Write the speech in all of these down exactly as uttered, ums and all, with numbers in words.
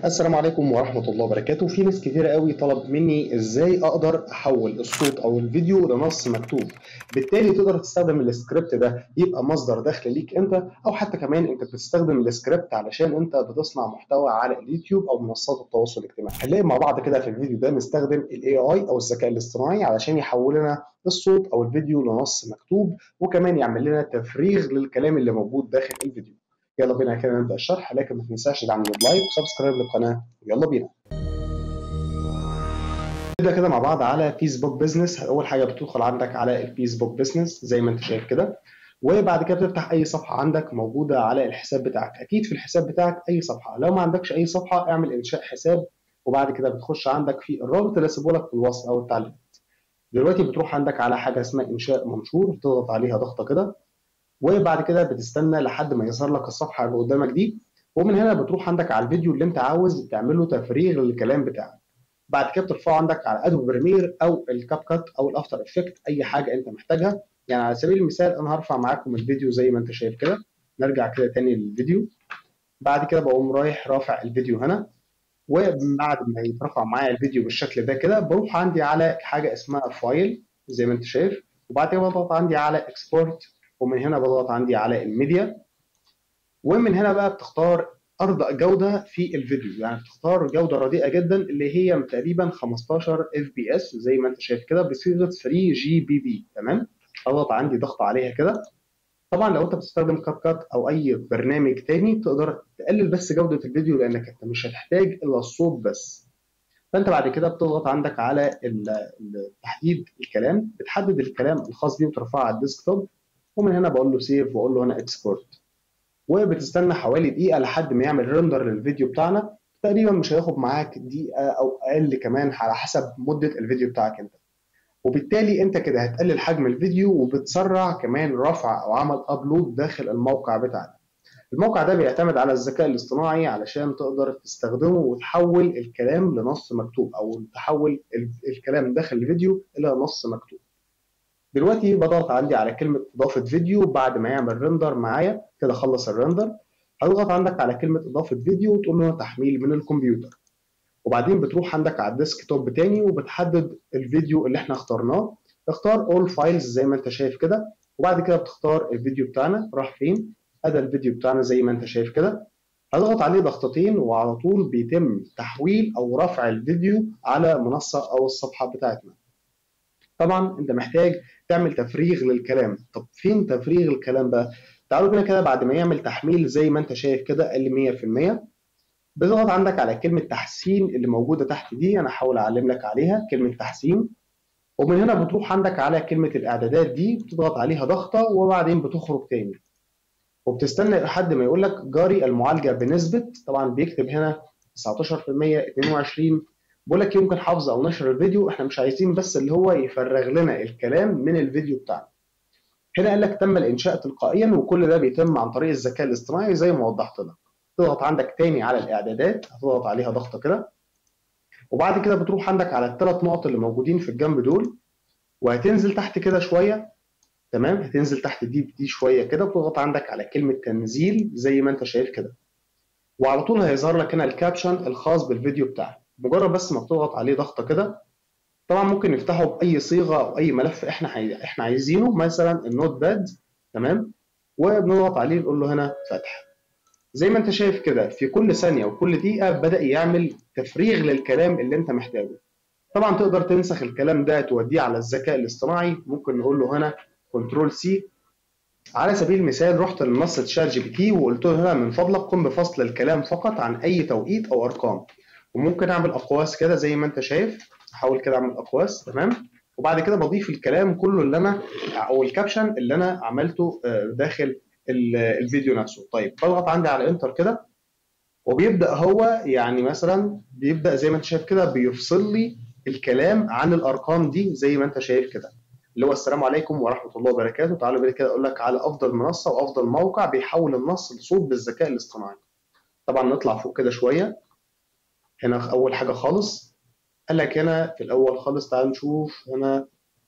السلام عليكم ورحمة الله وبركاته. في ناس كتير قوي طلب مني ازاي اقدر احول الصوت او الفيديو لنص مكتوب. بالتالي تقدر تستخدم السكريبت ده يبقى مصدر دخل ليك انت، او حتى كمان انت بتستخدم السكريبت علشان انت بتصنع محتوى على اليوتيوب او منصات التواصل الاجتماعي. هنلاقي مع بعض كده في الفيديو ده نستخدم الاي اي او الذكاء الاصطناعي علشان يحول لنا الصوت او الفيديو لنص مكتوب، وكمان يعمل لنا تفريغ للكلام اللي موجود داخل الفيديو. يلا بينا كده نبدأ الشرح، لكن ما تنساش تعمل لايك وسبسكرايب للقناة. يلا بينا نبدأ كده مع بعض على فيسبوك بيزنس. أول حاجة بتدخل عندك على الفيسبوك بيزنس زي ما أنت شايف كده، وبعد كده بتفتح أي صفحة عندك موجودة على الحساب بتاعك. أكيد في الحساب بتاعك أي صفحة، لو ما عندكش أي صفحة اعمل إنشاء حساب، وبعد كده بتخش عندك في الرابط اللي هسيبه لك في الوصف أو التعليق. دلوقتي بتروح عندك على حاجة اسمها إنشاء منشور، تضغط عليها ضغطة كده، وبعد كده بتستنى لحد ما يظهر لك الصفحه اللي قدامك دي، ومن هنا بتروح عندك على الفيديو اللي انت عاوز تعمله تفريغ للكلام بتاعك. بعد كده بترفعه عندك على ادوبي بريمير او الكاب كات او الافتر افكت، اي حاجه انت محتاجها. يعني على سبيل المثال انا هرفع معاكم الفيديو زي ما انت شايف كده. نرجع كده تاني للفيديو. بعد كده بقوم رايح رافع الفيديو هنا، وبعد ما يترفع معايا الفيديو بالشكل ده كده بروح عندي على حاجه اسمها فايل زي ما انت شايف، وبعد كده بضغط عندي على اكسبورت، ومن هنا بضغط عندي على الميديا، ومن هنا بقى بتختار ارض جوده في الفيديو. يعني بتختار جوده رديئه جدا اللي هي تقريبا خمستاشر اف بي اس زي ما انت شايف كده بصيغه ثري جي بي بي. تمام، اضغط عندي ضغط عليها كده. طبعا لو انت بتستخدم كاب كات او اي برنامج تاني تقدر تقلل بس جوده الفيديو، لانك انت مش هتحتاج الا الصوت بس. فانت بعد كده بتضغط عندك على تحديد الكلام، بتحدد الكلام الخاص بيه وترفعه على الديسكتوب، ومن هنا بقول له سيف واقول له هنا اكسبورت، وبتستنى حوالي دقيقه لحد ما يعمل ريندر للفيديو بتاعنا. تقريبا مش هياخد معاك دقيقه او اقل كمان على حسب مده الفيديو بتاعك انت. وبالتالي انت كده هتقلل حجم الفيديو وبتسرع كمان رفع او عمل ابلود داخل الموقع بتاعنا. الموقع ده بيعتمد على الذكاء الاصطناعي علشان تقدر تستخدمه وتحول الكلام لنص مكتوب، او تحول الكلام داخل الفيديو الى نص مكتوب. دلوقتي بضغط عندي على كلمة إضافة فيديو بعد ما يعمل ريندر معايا كده، خلص الريندر. هتضغط عندك على كلمة إضافة فيديو وتقول له تحميل من الكمبيوتر، وبعدين بتروح عندك على الديسك توب تاني وبتحدد الفيديو اللي احنا اخترناه. اختار All Files زي ما انت شايف كده، وبعد كده بتختار الفيديو بتاعنا راح فين. ادي الفيديو بتاعنا زي ما انت شايف كده. هضغط عليه ضغطتين وعلى طول بيتم تحويل او رفع الفيديو على منصة او الصفحة بتاعتنا. طبعا انت محتاج تعمل تفريغ للكلام. طب فين تفريغ الكلام بقى؟ تعالوا بينا كده بعد ما يعمل تحميل زي ما انت شايف كده قال لي مية في المية، بتضغط عندك على كلمة تحسين اللي موجودة تحت دي. انا هحاول اعلم لك عليها كلمة تحسين، ومن هنا بتروح عندك على كلمة الاعدادات دي بتضغط عليها ضغطة، وبعدين بتخرج تاني وبتستنى لحد ما يقول لك جاري المعالجة بنسبة، طبعا بيكتب هنا تسعتاشر في المية اتنين وعشرين. بقول لك يمكن حفظ او نشر الفيديو، احنا مش عايزين بس اللي هو يفرغ لنا الكلام من الفيديو بتاعنا. هنا قال لك تم الانشاء تلقائيا، وكل ده بيتم عن طريق الذكاء الاصطناعي زي ما وضحت لك. تضغط عندك تاني على الاعدادات، هتضغط عليها ضغطه كده، وبعد كده بتروح عندك على الثلاث نقط اللي موجودين في الجنب دول، وهتنزل تحت كده شويه. تمام، هتنزل تحت دي دي شويه كده، بتضغط عندك على كلمه تنزيل زي ما انت شايف كده، وعلى طول هيظهر لك هنا الكابشن الخاص بالفيديو بتاعك. مجرد بس ما بتضغط عليه ضغطه كده، طبعا ممكن نفتحه باي صيغه او اي ملف احنا حي... احنا عايزينه، مثلا النوت باد. تمام، وبنضغط عليه نقول له هنا فتح. زي ما انت شايف كده في كل ثانيه وكل دقيقه بدا يعمل تفريغ للكلام اللي انت محتاجه. طبعا تقدر تنسخ الكلام ده توديه على الذكاء الاصطناعي. ممكن نقول له هنا كنترول سي. على سبيل المثال رحت لمنصه شات جي بي تي وقلت له هنا من فضلك قم بفصل الكلام فقط عن اي توقيت او ارقام. وممكن اعمل اقواس كده زي ما انت شايف. احاول كده اعمل اقواس. تمام، وبعد كده بضيف الكلام كله اللي انا او الكابشن اللي انا عملته داخل الفيديو نفسه. طيب بضغط عندي على انتر كده، وبيبدا هو يعني مثلا بيبدا زي ما انت شايف كده بيفصل لي الكلام عن الارقام دي زي ما انت شايف كده، اللي هو السلام عليكم ورحمه الله وبركاته. تعالوا بينا كده اقول لك على افضل منصه وافضل موقع بيحول النص لصوت بالذكاء الاصطناعي. طبعا نطلع فوق كده شويه. هنا اول حاجه خالص قال لك هنا في الاول خالص، تعالوا نشوف هنا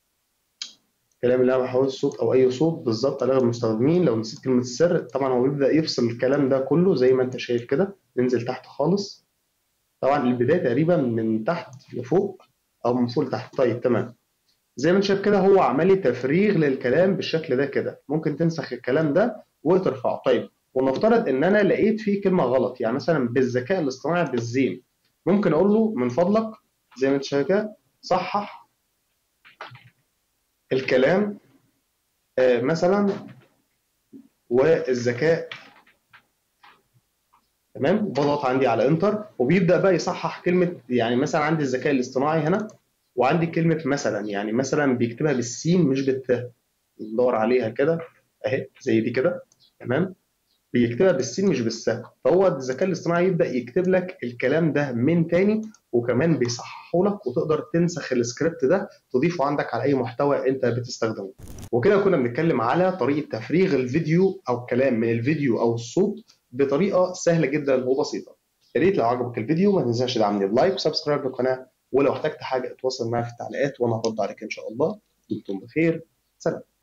الكلام اللي انا بحول الصوت او اي صوت بالظبط على المستخدمين. لو نسيت كلمه السر، طبعا هو بيبدا يفصل الكلام ده كله زي ما انت شايف كده. ننزل تحت خالص. طبعا البدايه تقريبا من تحت لفوق او من فوق لتحت. طيب تمام. زي ما انت شايف كده هو عملي تفريغ للكلام بالشكل ده كده. ممكن تنسخ الكلام ده وترفعه. طيب ونفترض ان انا لقيت فيه كلمه غلط، يعني مثلا بالذكاء الاصطناعي بالزين، ممكن اقول له من فضلك زي ما انت شايف كده صحح الكلام آه مثلا والذكاء. تمام. بضغط عندي على انتر وبيبدا بقى يصحح كلمه، يعني مثلا عندي الذكاء الاصطناعي هنا وعندي كلمه مثلا، يعني مثلا بيكتبها بالسين مش بالت. ندور عليها كده اهي زي دي كده. تمام. بيكتبها بالسين مش بالسه، فهو الذكاء الاصطناعي يبدا يكتب لك الكلام ده من تاني، وكمان بيصححه لك وتقدر تنسخ السكريبت ده تضيفه عندك على اي محتوى انت بتستخدمه. وكده كنا بنتكلم على طريقه تفريغ الفيديو او الكلام من الفيديو او الصوت بطريقه سهله جدا وبسيطه. يا ريت لو عجبك الفيديو ما تنساش تدعمني بلايك وسبسكرايب للقناه، ولو احتجت حاجه اتواصل معايا في التعليقات وانا هرد عليك ان شاء الله. دمتم بخير. سلام.